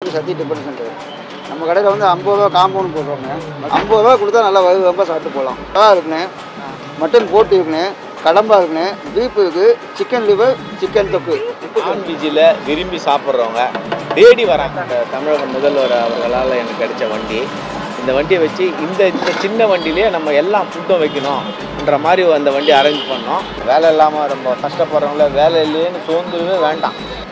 சத்தி tiffin centre. நம்ம கடையில் வந்து 50 ரூபா காம்பவுண்ட் போடுறோங்க. 50 ரூபா கொடுத்தா நல்லா வயிறு ரொம்ப சாப்பிட்டு போகலாம். நல்லா இருக்குண்ணே, மட்டன் போட்டு இருக்குண்ணே, கடம்பா இருக்குண்ணே, பீஃப் இருக்குது, சிக்கன் லிவர், சிக்கன் தொக்கு. நான்வெஜ்ஜில் விரும்பி சாப்பிட்றவங்க தேடி வராங்க. தமிழக முதல்வர் அவர்களால் எனக்கு கிடைச்ச வண்டி. இந்த வண்டியை வச்சு இந்த சின்ன வண்டியிலே நம்ம எல்லா ஃபுட்டும் வைக்கணும்ன்ற மாதிரி அந்த வண்டி அரேஞ்ச் பண்ணோம். வேலை இல்லாமல் ரொம்ப கஷ்டப்படுறவங்கள வேலை இல்லையேன்னு சோர்ந்துவே வேண்டாம்.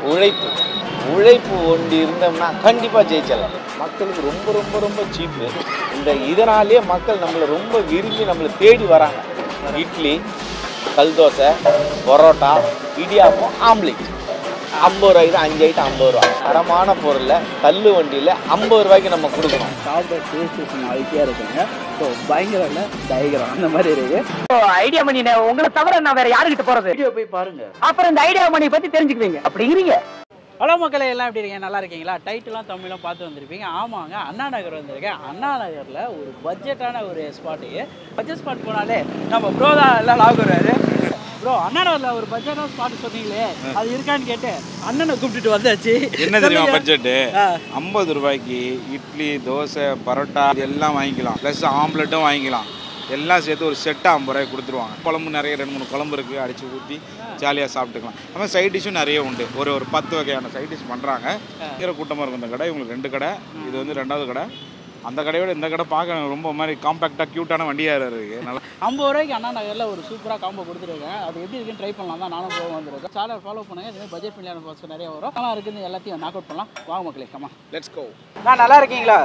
உழைப்பு ஒண்டி இருந்தோம்னா கண்டிப்பாக ஜெயிச்சிடலாம். மக்களுக்கு ரொம்ப ரொம்ப ரொம்ப சீப்பு. இதனாலே மக்கள் நம்மளை ரொம்ப விரும்பி நம்மளை தேடி வராங்க. இட்லி, கல் தோசை, பரோட்டா, இடியாப்பம், ஆம்லேட் 50 ரூபாய்க்கு 5 ஐட்டம் 50 ரூபா. தரமான பொருளில் தள்ளு வண்டியில் 50 ரூபாய்க்கு நம்ம கொடுக்கணும். சாப்பிட்ற டேஸ்ட் அழுத்தியாக இருக்குங்க. ஸோ பயங்கர இல்லை டயக்ராம் அந்த மாதிரி இருக்கு. ஐடியா மணி உங்களை தவிர நான் வேற யாருக்கிட்ட போறது? வீடியோ போய் பாருங்க, அப்புறம் இந்த ஐடியா மணி பத்தி தெரிஞ்சுக்குவீங்க. அப்படிங்கிறீங்க. ஹலோ மக்களே, எல்லாம் எப்படி இருக்கீங்க? நல்லா இருக்கீங்களா? டைட்டிலாம் தமிழ்லாம் பார்த்து வந்திருப்பீங்க. ஆமாங்க, அண்ணா நகர் வந்திருக்கேன். அண்ணா நகரில் ஒரு பட்ஜெட்டான ஒரு ஸ்பாட்டு. பட்ஜெட் ஸ்பாட் போனாலே நம்ம ப்ரோ தான் எல்லாம் லாக் வருவாரு. ப்ரோ, அண்ணா நகரில் ஒரு பட்ஜெட்டான ஸ்பாட் சொன்னீங்களே, அது இருக்கான்னு கேட்டு அண்ணனை கூப்பிட்டுட்டு வந்தாச்சு. என்ன தெரியுமா பட்ஜெட்டு? 50 ரூபாய்க்கு இட்லி, தோசை, பரோட்டா எல்லாம் வாங்கிக்கலாம். ப்ளஸ் ஆம்லெட்டும் வாங்கிக்கலாம். எல்லாம் சேர்த்து ஒரு செட்டு 50 ரூபாய்க்கு கொடுத்துருவாங்க. குழம்பு நிறைய 2-3 குழம்பு இருக்குது, அடித்து ஊற்றி ஜாலியாக சாப்பிட்டுக்கலாம். நம்ம சைட் டிஷ்ஷும் நிறைய உண்டு. ஒரு 10 வகையான சைட் டிஷ் பண்ணுறாங்க. இருக்கிற கூட்டமாக இருக்கும் இந்த கடை. இவங்களுக்கு 2 கடை, இது வந்து 2வது கடை. அந்த கடையோட இந்த கடை பார்க்க ரொம்ப மாதிரி காம்பேக்டாக க்யூட்டான வண்டியாக இருக்குது. நல்லா 50 ரூபாய்க்கு அண்ணா நகரில் ஒரு சூப்பராக காம்போ கொடுத்துருக்கேன். அது எப்படி இருக்குன்னு ட்ரை பண்ணலாம் தான் நானும் போக வந்திருக்கேன். சேனல் ஃபாலோ பண்ணுங்கள். இதுமாதிரி பட்ஜெட் ஃப்ரெண்ட்லியான பாக்ஸ் நிறைய வரும். நல்லா இருக்குது, எல்லாத்தையும் நாக் அவுட் பண்ணலாம். வாங்க மக்களே, கமா லெட்ஸ் கோ. நல்லா இருக்கீங்களா?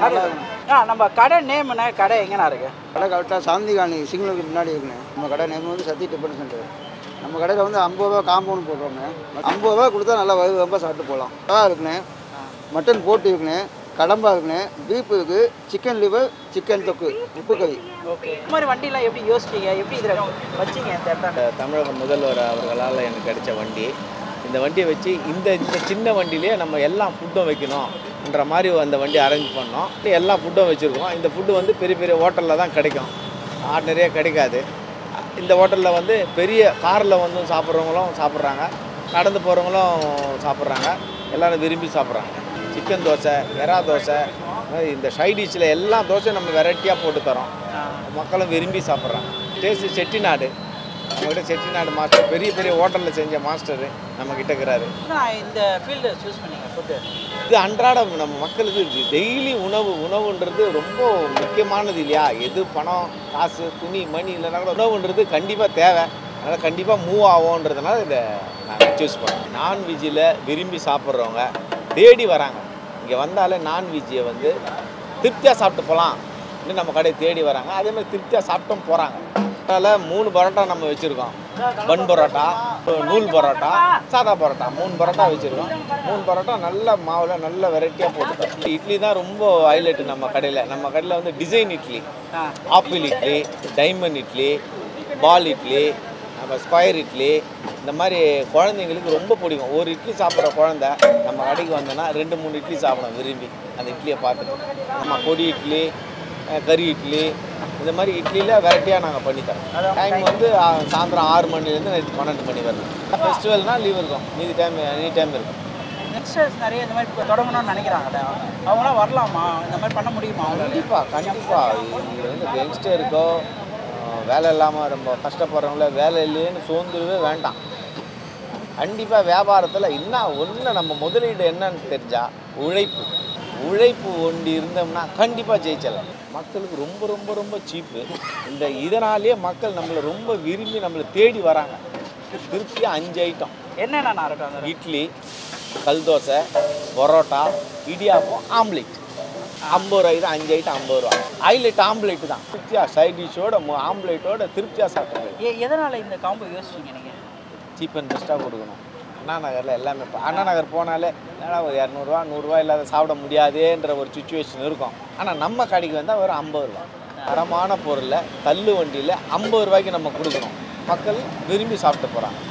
நம்ம கடை நேம் என்ன? கடை எங்கேண்ணா இருக்குது? கடை கரெக்டாக சாந்திகாணி சிக்னலுக்கு முன்னாடி இருக்குண்ணே. நம்ம கடை நேம் வந்து சத்தி டிஃபன் சென்டர். நம்ம கடையில் வந்து 50 ரூபா காம்பவுண்ட் போடுறோங்க. 50 ரூபா கொடுத்தா நல்லா வயிறு ரொம்ப சாப்பிட்டு போகலாம். நல்லா இருக்குண்ணே, மட்டன் போட்டு இருக்குண்ணே, கடம்பா இருக்குண்ணே, பீஃப் இருக்குது, சிக்கன் லிவர், சிக்கன் தொக்கு, உப்பு கறி. ஓகே, இந்த மாதிரி வண்டிலாம் எப்படி யோசிச்சிங்க? எப்படி இதில் வச்சிங்க? இந்த இடத்த தமிழக முதல்வர் அவர்களால் எனக்கு கிடைச்ச வண்டி. இந்த வண்டியை வச்சு இந்த சின்ன வண்டியிலே நம்ம எல்லா ஃபுட்டும் வைக்கணும்ன்ற மாதிரி அந்த வண்டி அரேஞ்ச் பண்ணோம். எல்லா ஃபுட்டும் வச்சுருக்கோம். இந்த ஃபுட்டு வந்து பெரிய பெரிய ஹோட்டலில் தான் கிடைக்கும், ஆர்டினரியாக கிடைக்காது. இந்த ஹோட்டலில் வந்து பெரிய காரில் வந்து சாப்பிட்றவங்களும் சாப்பிட்றாங்க, நடந்து போகிறவங்களும் சாப்பிட்றாங்க, எல்லோரும் விரும்பி சாப்பிட்றாங்க. சிக்கன் தோசை, எறா தோசை, இந்த சைடிஷில் எல்லா தோசையும் நம்ம வெரைட்டியாக போட்டு தரோம். மக்களும் விரும்பி சாப்பிட்றாங்க. டேஸ்ட்டு செட்டிநாடு, நம்மக்கிட்ட செட்டிநாடு மாஸ்டர், பெரிய பெரிய ஹோட்டலில் செஞ்ச மாஸ்டரு நம்மக்கிட்ட இருக்கிறாரு. இந்த ஃபீல்டு சூஸ் பண்ணிங்க ஃபுட்டு. இது அன்றாடம் நம்ம மக்களுக்கு டெய்லி உணவுன்றது ரொம்ப முக்கியமானது இல்லையா? எது பணம், காசு, துணி, மணி இல்லைனா கூட உணவுன்றது கண்டிப்பாக தேவை. அதனால் கண்டிப்பாக மூவ் ஆகும்ன்றதுனால இதை நாங்கள் சூஸ் பண்ணோம். நான்வெஜ்ஜில் விரும்பி சாப்பிட்றவங்க தேடி வராங்க. இங்கே வந்தாலே நான்வெஜ்ஜை வந்து திருப்தியாக சாப்பிட்டு போகலாம் இன்னும் நம்ம கடையை தேடி வராங்க. அதேமாதிரி திருப்தியாக சாப்பிட்டும் போகிறாங்க. அதனால் 3 பரோட்டா நம்ம வச்சுருக்கோம். பன் பரோட்டா, நூல் பரோட்டா, சாதா பரோட்டா, 3 பரோட்டா வச்சுருக்கோம். 3 பரோட்டா நல்ல மாவில் நல்ல வெரைட்டியாக போட்டுருக்கோம். இட்லி தான் ரொம்ப ஹைலைட்டு நம்ம கடையில். நம்ம கடையில் வந்து design idli, apple idli, diamond idli, பால் இட்லி, நம்ம ஸ்கொயர் இட்லி, இந்த மாதிரி குழந்தைங்களுக்கு ரொம்ப பிடிக்கும். ஒரு இட்லி சாப்பிட்ற குழந்தை நம்ம கடைக்கு வந்தோன்னா 2-3 இட்லி சாப்பிடும் விரும்பி அந்த இட்லியை பார்த்துட்டு. நம்ம பொடி இட்லி, கறி இட்லி, இந்த மாதிரி இட்லியில் வெரைட்டியாக நாங்கள் பண்ணித்தரோம். டைம் வந்து சாயந்தரம் 6 மணிலேருந்து நைட்டு 12 மணி வரணும். ஃபெஸ்டிவல்னால் லீவ் இருக்கும், மீதி டைம் எனி டைம் இருக்கும். யங்ஸ்டர்ஸ் நிறைய இந்த மாதிரி தொடங்கணும்னு நினைக்கிறாங்க. அவங்களாம் வரலாமா? இந்த மாதிரி பண்ண முடியுமா? கண்டிப்பாக இது வந்து யங்ஸ்டருக்கோ வேலை இல்லாமல் ரொம்ப கஷ்டப்படுறவங்கள வேலை இல்லையேன்னு சோர்ந்துடவே வேண்டாம். கண்டிப்பாக வியாபாரத்தில் ஒன்று நம்ம முதலீடு என்னன்னு தெரிஞ்சால் உழைப்பு ஒண்டி இருந்தோம்னா கண்டிப்பாக ஜெயிச்சிடலாம். மக்களுக்கு ரொம்ப ரொம்ப ரொம்ப சீப்பு. இதனாலே மக்கள் நம்மளை ரொம்ப விரும்பி நம்மளை தேடி வராங்க. திருப்தியாக 5 ஐட்டம். என்னென்ன இருக்கும்? இட்லி, கல் தோசை, பரோட்டா, இடியாப்பம், ஆம்லேட் 50 ரூபாய்க்கு 5 ஐட்டம் 50 ரூபா. ஹைலைட் ஆம்லேட்டு தான். திருப்தியாக சைட் டிஷ்ஷோட ஆம்லேட்டோட திருப்தியாக சாப்பிட்றது. எதனால் இந்த காம்போ யோசிச்சிங்க நீங்கள்? சீப் அண்ட் பெஸ்ட்டாக கொடுக்கணும். அண்ணா நகரில் எல்லாமே அண்ணா நகர் போனாலே ஏன்னா ஒரு 200 ரூபா 100 ரூபா இல்லாத சாப்பிட முடியாதேன்ற ஒரு சுச்சுவேஷன் இருக்கும். ஆனால் நம்ம கடைக்கு வந்தால் ஒரு 50 ரூபா தரமான பொருளில் தள்ளு வண்டியில் 50 ரூபாய்க்கு நம்ம கொடுக்கணும். மக்கள் விரும்பி சாப்பிட்டு போகிறாங்க.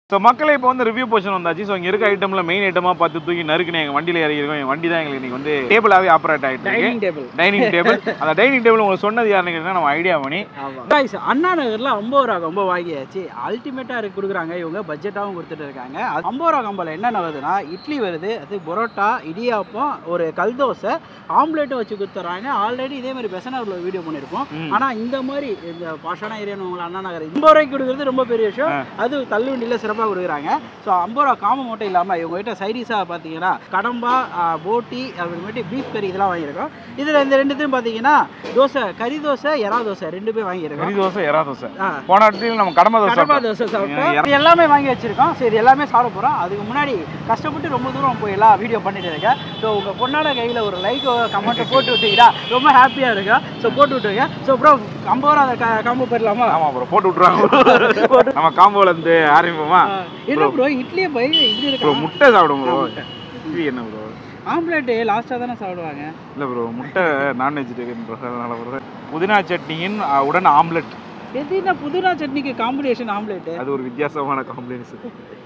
ஸோ மக்களை இப்போ வந்து ரிவ்யூ போர்ஷன் வந்தாச்சு. ஸோ இங்கே இருக்க ஐட்டம்ல மெயின் ஐட்டமாக பார்த்து தூக்கி நறுக்குன்னு எங்கள் வண்டியில் இறங்கிருக்கோம். என் வண்டி தான் எங்களுக்கு இன்னைக்கு வந்து டேபிளாகவே ஆப்ரேட் ஆகிட்டு டைனிங் டேபிள். அந்த டைனிங் டேபிள் உங்களுக்கு சொன்னது யாருன்னு கேட்டீங்கன்னா நம்ம ஐடியா பண்ணி அண்ணா நகர்ல 50 ரூபா கம்போ வாங்கியாச்சு. அல்டிமேட்டா கொடுக்குறாங்க இவங்க, பட்ஜெட்டாகவும் கொடுத்துட்டு இருக்காங்க. 50 ரூபா கம்போல என்னென்ன வருதுன்னா இட்லி வருது, அது பரோட்டா, இடியாப்பம், ஒரு கல் தோசை, ஆம்லேட்டும் வச்சு கொடுத்துறாங்க. ஆல்ரெடி இதே மாதிரி பெசனாவில் வீடியோ பண்ணியிருப்போம். ஆனால் இந்த மாதிரி இந்த பாஷான ஏரியான்னு உங்களை அண்ணா நகர் 50 ரூபாய்க்கு கொடுக்குறது ரொம்ப பெரிய விஷயம். அது தள்ளுவண்டியில் சிறப்பாக கொடுக்குறாங்க. ஸோ 50 ரூபா காம மட்டும் இல்லாமல் இவங்ககிட்ட சைடிஷாக பார்த்தீங்கன்னா கடம்பா, போட்டி, அப்புறமேட்டு பீஃப் கறி இதெல்லாம் வாங்கியிருக்கோம். இதில் இந்த ரெண்டுத்தையும் பார்த்தீங்கன்னா தோசை, கறி தோசை, எறா தோசை 2 பேர் வாங்கியிருக்கோம். கறி தோசை, எறா தோசை. போன இடத்துல நம்ம கடம்பா தோசை சாப்பிட்டோம். இது எல்லாமே வாங்கி வச்சிருக்கோம். சரி, எல்லாமே சாப்பிட போகிறோம். அதுக்கு முன்னாடி கஷ்டப்பட்டு ரொம்ப தூரம் போய் எல்லாம் வீடியோ பண்ணிட்டு இருக்கேன். ஸோ உங்கள் பொண்ணோட கையில் ஒரு லைக் கமெண்ட்டை போட்டு விட்டுக்கிட்டா ரொம்ப ஹாப்பியாக இருக்கும். ஸோ போட்டு விட்டுருங்க. ஸோ ப்ரோ 50 ரூபா அதை காம்போ போயிடலாமா? ஆமாம் ப்ரோ, போட்டு விட்ருவாங்க. நம்ம காம்போல இருந்து ஆரம்பிப்போமா? என்ன ப்ரோ இட்லியே போய் இட்லி இருக்கு, முட்டை சாப்பிடுவோம் ப்ரோ. இட்லி என்ன ப்ரோ? ஆம்லேட்டு லாஸ்ட்டாக தானே சாப்பிடுவாங்க. இல்லை ப்ரோ, முட்டை நான் வெஜிடேரியன் ப்ரோ. அதனால ப்ரோ புதினா சட்னியின் உடன் ஆம்லெட். எதுனா புதினா சட்னிக்கு காம்பினேஷன் ஆம்லேட்டு? அது ஒரு வித்தியாசமான காம்பினேஷன்.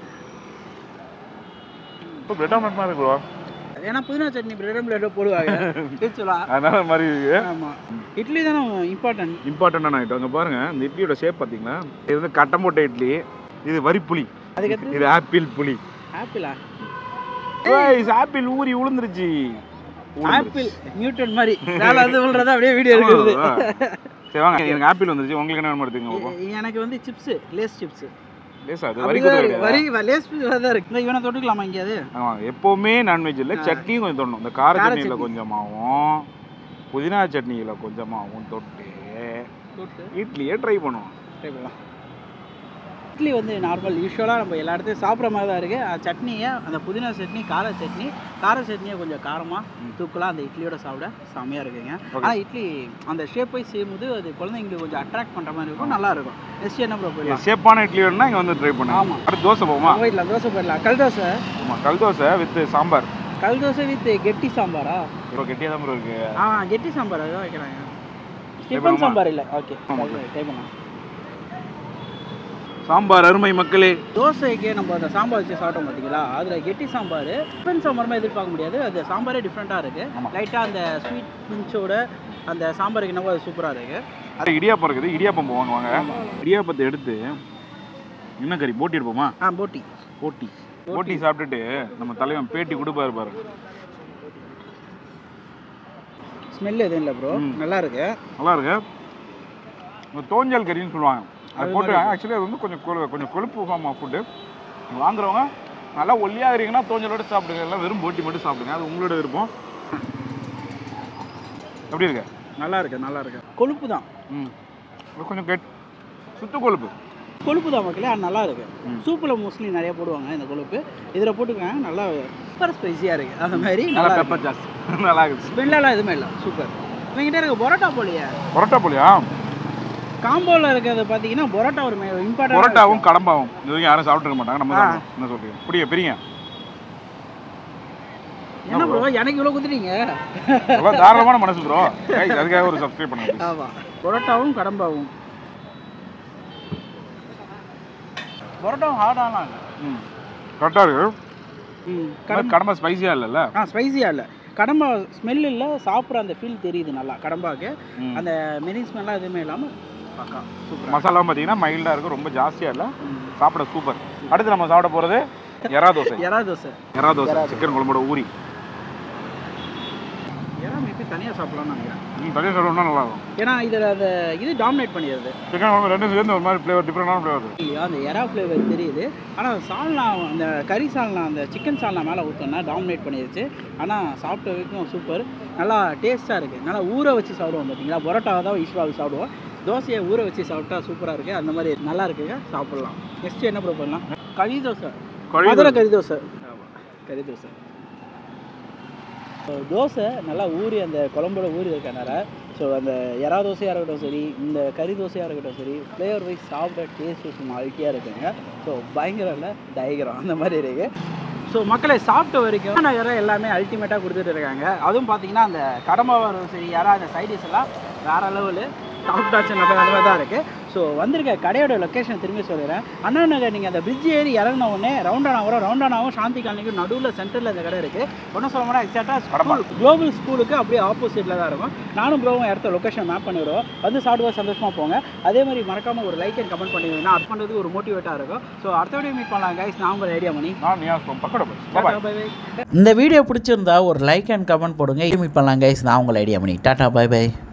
இப்போ பிரெட் ஆம்லெட் மாதிரி இருக்கு ப்ரோ. ஏன்னா புதினா சட்னி பிரெட் ஆம்லேட்டோ போடுவாங்க அதனால மாதிரி இருக்கு. ஆமாம், இட்லி தானே இம்பார்ட்டண்டான ஐட்டம். அங்கே பாருங்க, இந்த இட்லியோட ஷேப் பார்த்தீங்களா? இது வந்து கட்டம்போட்ட இட்லி, இது வரிப்புளி, அதுக்கு இது ஆப்பிள் புளி. ஆப்பிளா? ஆப்பிள் ஊறி உளுந்துருச்சு. ஆப்பிள் நியூட்டன் மாதிரி வேலை அது விழுறதா அப்படியே வீடியோ எடுக்கிறது. சரி வாங்க, எனக்கு ஆப்பிள் வந்துருச்சு. உங்களுக்கு என்ன எடுத்துங்க? எனக்கு வந்து சிப்ஸ், லேஸ் சிப்ஸ். லேஸ் அது வரி லேஸ் தான் இருக்கு. இவனை தொட்டுக்கலாமா எங்கேயாவது? ஆமாம், எப்போவுமே நான்வெஜ் இல்லை, சட்னியும் கொஞ்சம் தொடணும். இந்த கார சட்னியில் கொஞ்சமாகவும் புதினா சட்னியில் கொஞ்சமாகவும் தொட்டு இட்லியே ட்ரை பண்ணுவோம். இட்லி வந்து நார்மல் யூஸ்வலாக நம்ம எல்லா இடத்தையும் சாப்பிட்ற மாதிரி தான் இருக்குது. சட்னியை அந்த புதினா சட்னி, கார சட்னியை கொஞ்சம் காரமாக தூக்கலாம் அந்த இட்லியோட சாப்பிட செம்மையாக இருக்குங்க. ஆனால் இட்லி அந்த ஷேப் வைஸ் செய்யும்போது அது குழந்தைங்களுக்கு கொஞ்சம் அட்ராக்ட் பண்ணுற மாதிரி இருக்கும், நல்லா இருக்கும். நெக்ஸ்ட் என்ன ப்ரோ போயிடலாம்? ஷேப்பான இட்லி வேணும்னா இங்கே வந்து ட்ரை பண்ணுவோம். ஆமாம், அடுத்து தோசை போகுமா? போயிடலாம், தோசை போயிடலாம். கல் தோசை. ஆமாம், கல் தோசை வித் சாம்பார். கல் தோசை வித் கெட்டி சாம்பாரா? ப்ரோ கெட்டியாக தான் ப்ரோ இருக்கு. கெட்டி சாம்பார் அதுதான் வைக்கிறாங்க. டிஃபன் சாம்பார் இல்லை. ஓகே, ட்ரை பண்ணலாம். சாம்பார் அருமை மக்களே. தோசைக்கு நம்ம அந்த சாம்பார் வச்சு சாப்பிட்டோம் பார்த்தீங்களா, அதில் கெட்டி சாம்பார் டிஃபன் சாம்பார் எதிர்பார்க்க முடியாது. அது சாம்பாரே டிஃப்ரெண்ட்டாக இருக்குது. லைட்டாக அந்த ஸ்வீட் பிஞ்சோட அந்த சாம்பாருக்கு என்னவோ அது சூப்பராக இருக்குது. அது இடியாப்பம் இருக்குது, இடியாப்பம் போவாங்க. வாங்க, இடியாப்பத்தை எடுத்து என்ன கறி போட்டி இருப்போமா? போட்டி சாப்பிட்டுட்டு நம்ம தலைவன் பேட்டி கொடுப்பாரு பாருங்க. ஸ்மெல் எதுவும் இல்லை ப்ரோ, நல்லா இருக்கு. தோஞ்சல் கறின்னு சொல்லுவாங்க. அது போட்டு ஆக்சுவலி அது வந்து கொஞ்சம் கொழுப்பு ஃபார்ம் ஆஃப் ஃபுட்டு. வாங்குறவங்க நல்லா ஒல்லியாக இருக்கீங்கன்னா தோஞ்சலோடு சாப்பிடுங்க, எல்லாம் வெறும் போட்டி மட்டும் சாப்பிடுங்க, அது உங்களோட விருப்பம். எப்படி இருக்கு? நல்லா இருக்கு. கொழுப்பு தான். கொஞ்சம் சுத்து கொழுப்பு தான் மக்களே. அது நல்லா இருக்கு. சூப்பில் மோஸ்ட்லி நிறைய போடுவாங்க இந்த கொழுப்பு, இதில் போட்டுக்காங்க. நல்லா சூப்பர் ஸ்பைஸியாக இருக்குது. அந்த மாதிரி நல்லா பெப்பர் ஜாஸ்தி, நல்லா இருக்குது. ஸ்மெல்லாம் எதுவுமே இல்லை, சூப்பர். இவங்கிட்ட இருக்க பரோட்டா போலியா காம்போவில் இருக்கிறது பார்த்தீங்கன்னா பரோட்டா ஒரு இம்பார்ட்டன்ட். பரோட்டாவும் கடம்பாவும் இது வரைக்கும் யாரும் சாப்பிட்டுருக்க மாட்டாங்க. நம்ம தான் என்ன சொல்றீங்க? புரிய பெரிய என்ன ப்ரோ எனக்கு இவ்வளோ குத்துறீங்க? தாராளமான மனசு ப்ரோ, அதுக்காக ஒரு சப்ஸ்கிரைப் பண்ணுங்க. ஆமாம், பரோட்டாவும் கடம்பாவும். பரோட்டாவும் ஹார்டாலாம் இல்லை, கரெக்டாக இருக்கு. கடம்பா ஸ்பைஸியாக இல்லைல்ல? ஸ்பைஸியாக இல்லை. கடம்பா ஸ்மெல் இல்லை, சாப்பிட்ற அந்த ஃபீல் தெரியுது நல்லா கடம்பாவுக்கு. அந்த மெரின் ஸ்மெல்லாம் எதுவுமே இல்லாமல் பக்கா சூப்பர். மசாலாவும் பார்த்தீங்கன்னா மைல்டாக இருக்கும், ரொம்ப ஜாஸ்தியாக இல்லை, சாப்பிட சூப்பர். அடுத்து நம்ம சாப்பிட போகிறது எறா தோசை சிக்கன் குழம்போட ஊறி. எறா மேபி தனியாக சாப்பிட்லான்னு நினைக்கிறேன். தனியாக சாப்பிடணும்னா நல்லாயிருக்கும். ஏன்னா இதில் அந்த இது டாமினேட் பண்ணிடுது. சிக்கன் குழம்பு ரெண்டும் சேர்ந்து ஒரு மாதிரி ஃப்ளேவர், டிஃப்ரெண்டான ஃப்ளேவர் இல்லையா? அந்த எறா ஃப்ளேவர் தெரியுது. ஆனால் சால்னா, அந்த கறி சால்னா, அந்த சிக்கன் சால்னா மேலே ஊற்றோன்னா டாமினேட் பண்ணிடுச்சு. ஆனால் சாப்பிட்ட வரைக்கும் சூப்பர், நல்லா டேஸ்ட்டாக இருக்குது. நல்லா ஊற வச்சு சாப்பிடுவோம் பார்த்தீங்களா? பரோட்டாவை தான் யூஸ்வலாக சாப்பிடுவோம், தோசையை ஊற வச்சு சாப்பிட்டா சூப்பராக இருக்குது. அந்த மாதிரி நல்லா இருக்குங்க, சாப்பிட்லாம். நெக்ஸ்ட்டு என்ன ப்ரோ பண்ணலாம்? கறி தோசை. தோசை நல்லா ஊறி அந்த குழம்போட ஊறி இருக்கனால ஸோ அந்த எறா தோசையாக இருக்கட்டும் சரி, இந்த கறி தோசையாக இருக்கட்டும் சரி, ஃப்ளேவர் வைஸ் சாப்பிட டேஸ்ட் வைஸ் மால்ட்டியாக இருக்குங்க. ஸோ பயங்கரம் இல்லை, டயக்ராம் அந்த மாதிரி இருக்குது. ஸோ மக்களை சாப்பிட்ட வரைக்கும் நகரம் எல்லாமே அல்டிமேட்டாக கொடுத்துட்டு இருக்காங்க. அதுவும் பார்த்தீங்கன்னா அந்த கடம்பாவும் சரி, யாராவது அந்த சைடிஷ் எல்லாம் வேறு லெவலு சாப்பிட்டாச்சு நம்ம அந்த மாதிரி தான் இருக்குது. ஸோ வந்திருக்க கடையோட லொக்கேஷன் திரும்பி சொல்லிடுறேன். அண்ணா நகர் நீங்கள் அந்த பிரிட்ஜ் ஏறி இறங்கின உடனே ரவுண்டானாவும் சாந்தி காலனிக்கும் நடுவில் சென்டரில் இந்த கடை இருக்குது. ஒன்றும் சொல்ல போனால் எக்ஸாக்டாக குளோபல் ஸ்கூலுக்கு அப்படியே ஆப்போசிட்டில் தான் இருக்கும். நானும் ப்ரோவும் இடத்த லொக்கேஷன் மேப் பண்ணிவிடுவோம். வந்து சாப்பிடுவா சந்தோஷமாக போங்க. அதே மாதிரி மறக்காமல் ஒரு லைக் அண்ட் கமெண்ட் பண்ணிங்கன்னா அது பண்ணுறதுக்கு ஒரு மோட்டிவேட்டாக இருக்கும். ஸோ அடுத்த வீடியோ மீட் பண்ணலாம் கைஸ். நான் உங்கள் ஐடியா பண்ணி இந்த வீடியோ பிடிச்சிருந்தா ஒரு லைக் அண்ட் கமெண்ட் போடுங்க. மீட் பண்ணலாம் கைஸ். நான் உங்கள் ஐடியா பண்ணி டாடா பை பை.